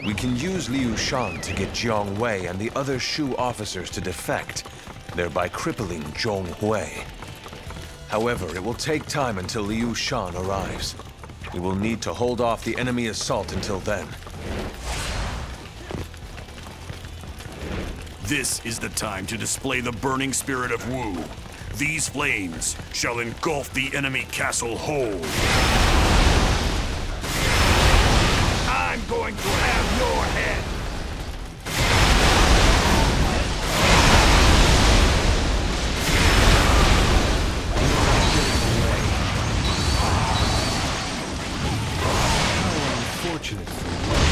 We can use Liu Shan to get Jiang Wei and the other Shu officers to defect, thereby crippling Zhong Hui. However, it will take time until Liu Shan arrives. We will need to hold off the enemy assault until then. This is the time to display the burning spirit of Wu. These flames shall engulf the enemy castle whole. I'm going to have your head! How unfortunate for you.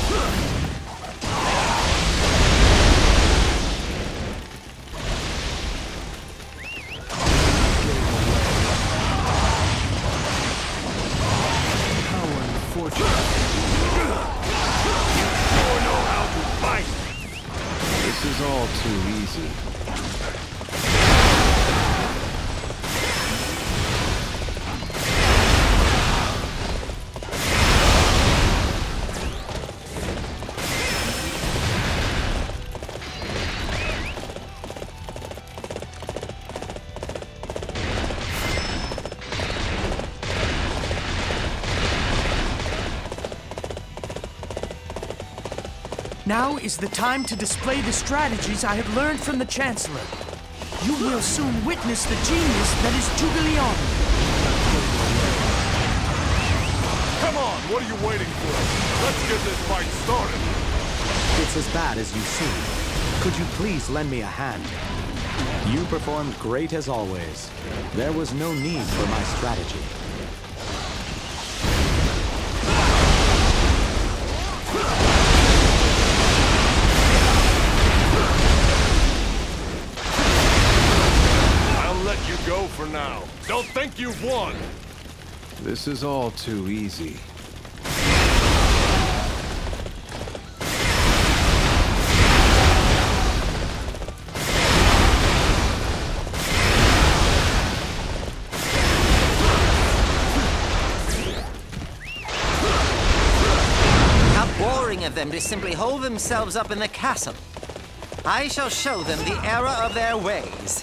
This is all too easy. Now is the time to display the strategies I have learned from the Chancellor. You will soon witness the genius that is Zhuge Liang. Come on, what are you waiting for? Let's get this fight started. It's as bad as you seem. Could you please lend me a hand? You performed great as always. There was no need for my strategy. Go for now. Don't think you've won. This is all too easy. How boring of them to simply hold themselves up in the castle. I shall show them the error of their ways.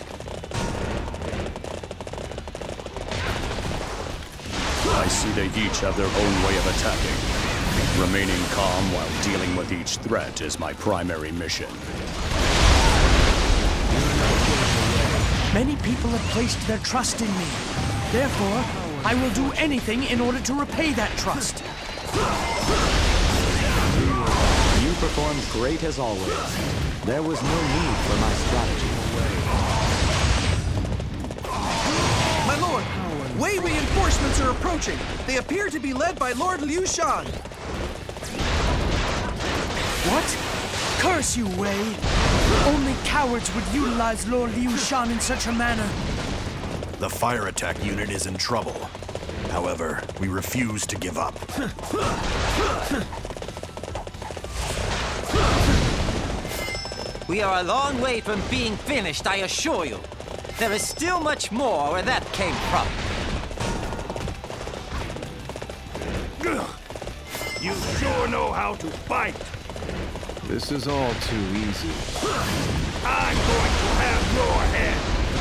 I see they each have their own way of attacking. Remaining calm while dealing with each threat is my primary mission. Many people have placed their trust in me. Therefore, I will do anything in order to repay that trust. You performed great as always. There was no need for my strategy. My lord, Wei reinforcements are approaching. They appear to be led by Lord Liu Shan. What? Curse you, Wei! Only cowards would utilize Lord Liu Shan in such a manner. The fire attack unit is in trouble. However, we refuse to give up. We are a long way from being finished, I assure you. There is still much more where that came from. You sure know how to fight! This is all too easy. I'm going to have your head!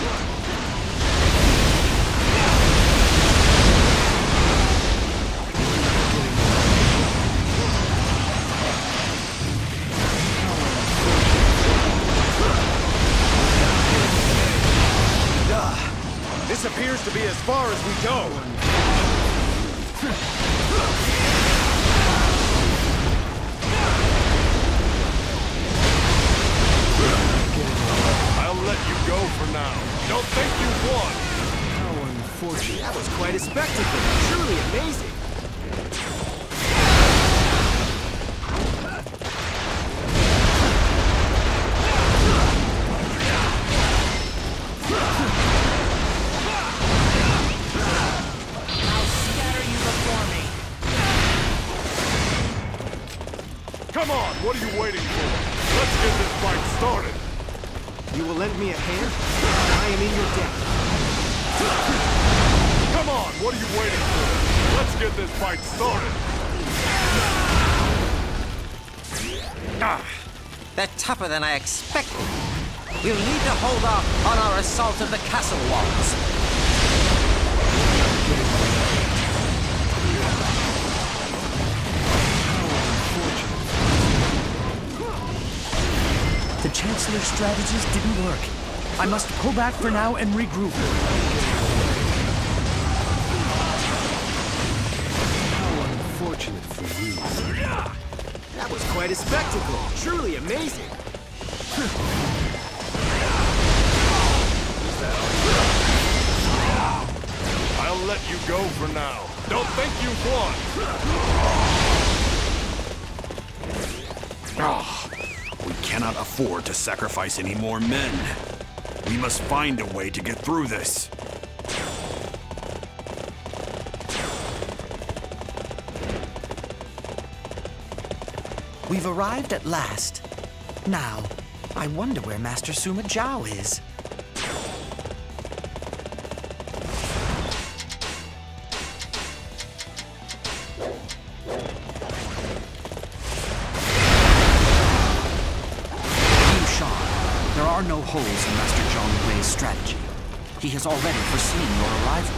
This appears to be as far as we go. I'll let you go for now. Don't think you've won. How unfortunate. That was quite a spectacle. Truly amazing. Come on, what are you waiting for? Let's get this fight started. You will lend me a hand? I am in your debt. Come on, what are you waiting for? Let's get this fight started. They're tougher than I expected. We'll need to hold off on our assault of the castle walls. The Chancellor's strategies didn't work. I must pull back for now and regroup. How unfortunate for you. That was quite a spectacle. Truly amazing. I'll let you go for now. Don't think you've won. We cannot afford to sacrifice any more men. We must find a way to get through this. We've arrived at last. Now, I wonder where Master Sima Zhao is. Liu Shan, there are no holes in Master Zhang Wei's strategy. He has already foreseen your arrival.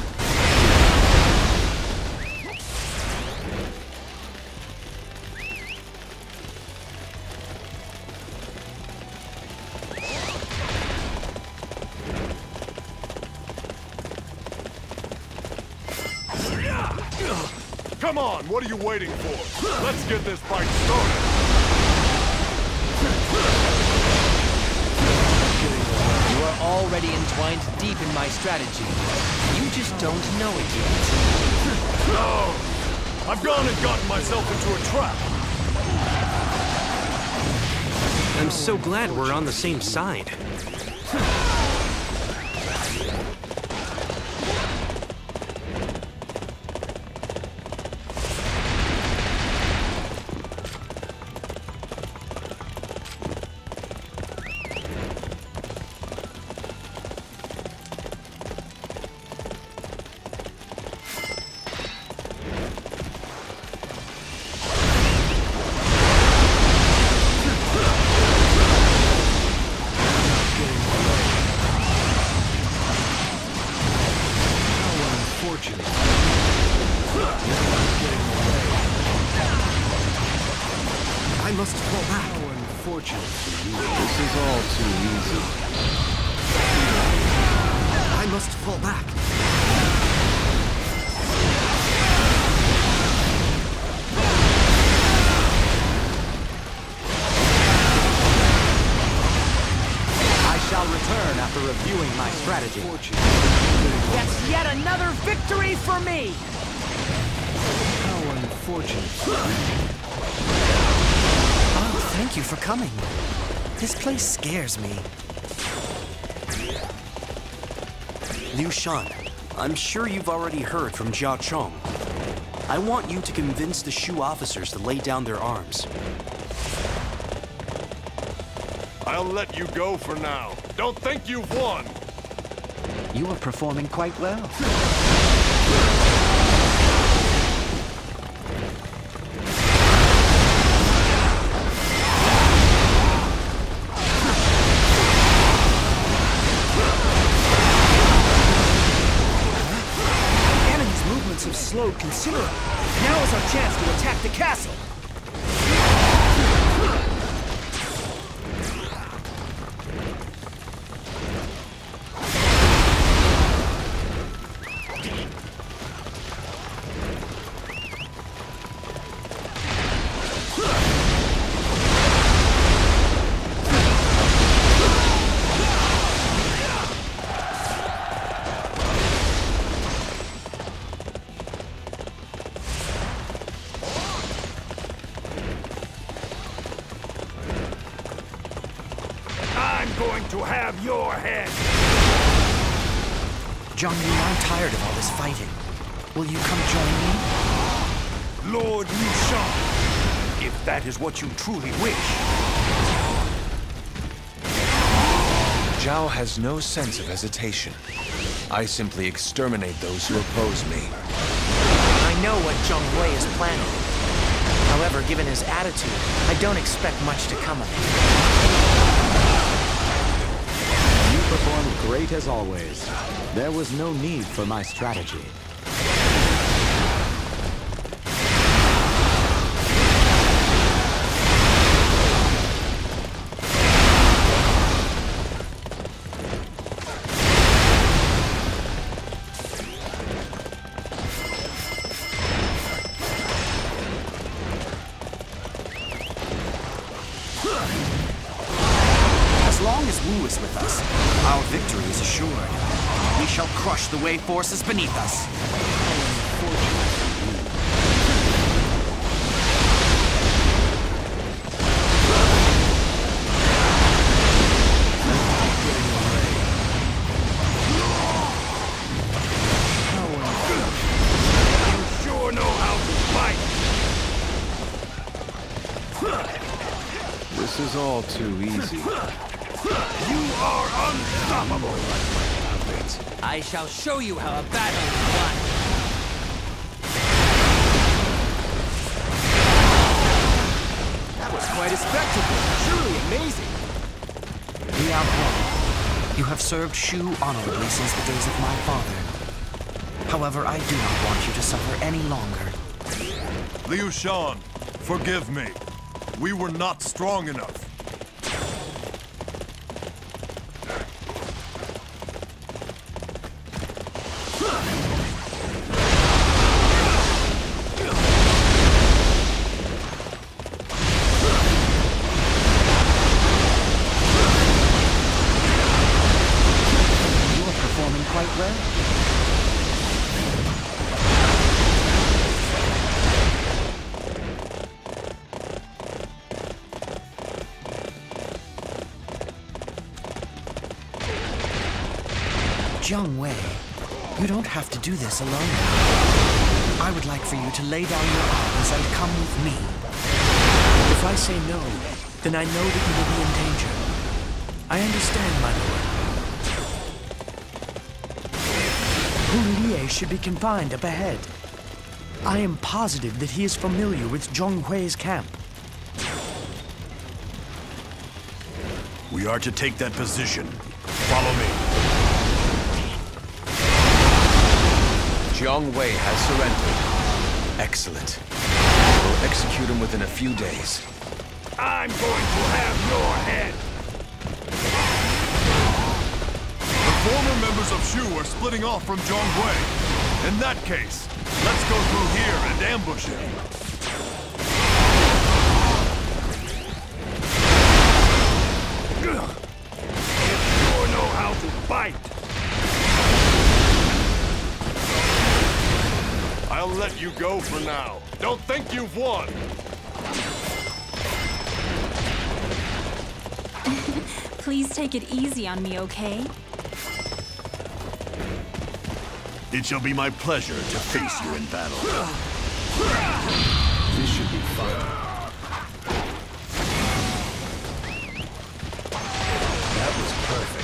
Come on, what are you waiting for? Let's get this fight started. You are already entwined deep in my strategy. You just don't know it yet. No! I've gone and gotten myself into a trap. I'm so glad we're on the same side. I must fall back. How unfortunate for you. This is all too easy. I must fall back. I shall return after reviewing my strategy. That's yet another victory for me! How unfortunate for Oh, thank you for coming. This place scares me. Liu Shan, I'm sure you've already heard from Jia Chong. I want you to convince the Shu officers to lay down their arms. I'll let you go for now. Don't think you've won. You are performing quite well. Enemy's movements have slowed considerably. Now is our chance to attack the castle. I'm going to have your head. Zhang Yu, I'm tired of all this fighting. Will you come join me? Lord Liu Shan, if that is what you truly wish. Zhao has no sense of hesitation. I simply exterminate those who oppose me. I know what Zhang Wei is planning. However, given his attitude, I don't expect much to come of it. You performed great as always. There was no need for my strategy. As long as Wu is with us, our victory is assured. We shall crush the Wei forces beneath us. You sure know how to fight! This is all too easy. You are unstoppable! I shall show you how a battle is won. That was quite a spectacle. Truly amazing. Liao He, you have served Shu honorably since the days of my father. However, I do not want you to suffer any longer. Liu Shan, forgive me. We were not strong enough. You are performing quite well. Jiang Wei, you don't have to do this alone. I would like for you to lay down your arms and come with me. If I say no, then I know that you will be in danger. I understand, my lord. Hu Lie should be confined up ahead. I am positive that he is familiar with Zhong Hui's camp. We are to take that position. Follow me. Jiang Wei has surrendered. Excellent. We'll execute him within a few days. I'm going to have your head! The former members of Shu are splitting off from Zhong Hui. In that case, let's go through here and ambush him. You sure know how to fight! I'll let you go for now. Don't think you've won. Please take it easy on me, okay? It shall be my pleasure to face you in battle. This should be fun. That was perfect.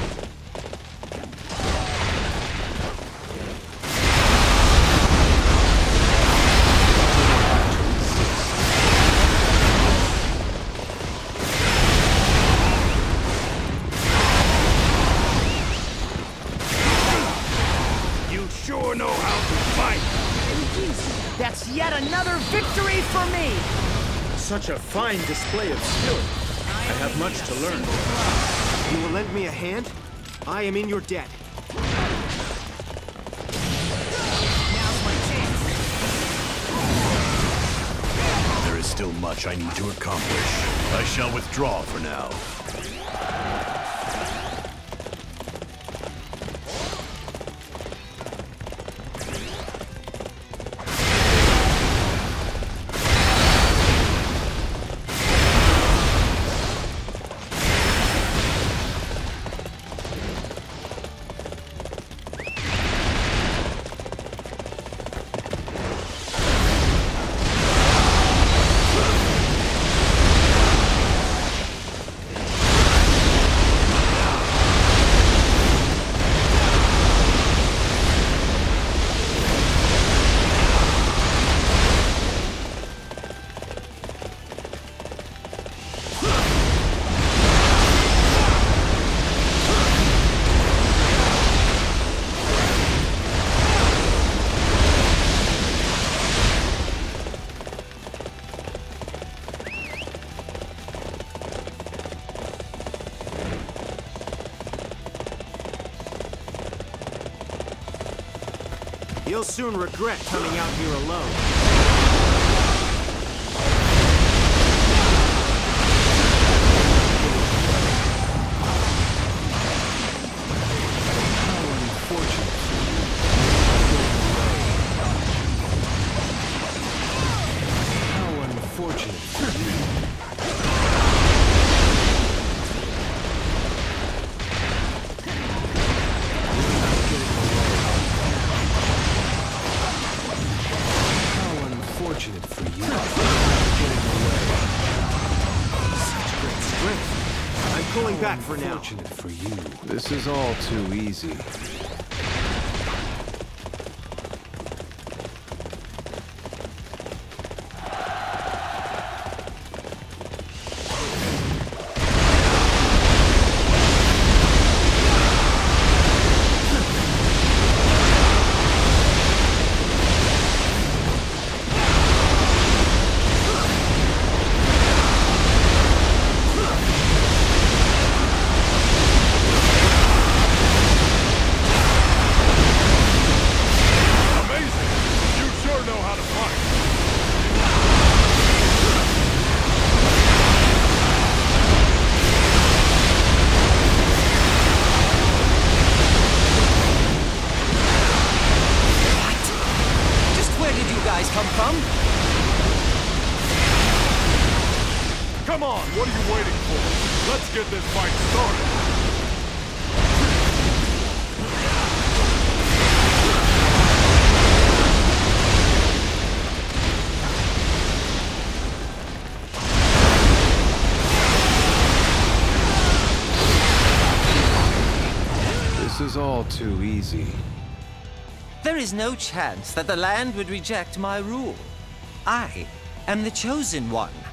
You sure know how to fight! That's yet another victory for me! Such a fine display of skill. I have much to learn. You will lend me a hand? I am in your debt. There is still much I need to accomplish. I shall withdraw for now. You'll soon regret coming out here alone. Back for now. Fortunate for you. This is all too easy. Come on, what are you waiting for? Let's get this fight started. This is all too easy. There is no chance that the land would reject my rule. I am the chosen one.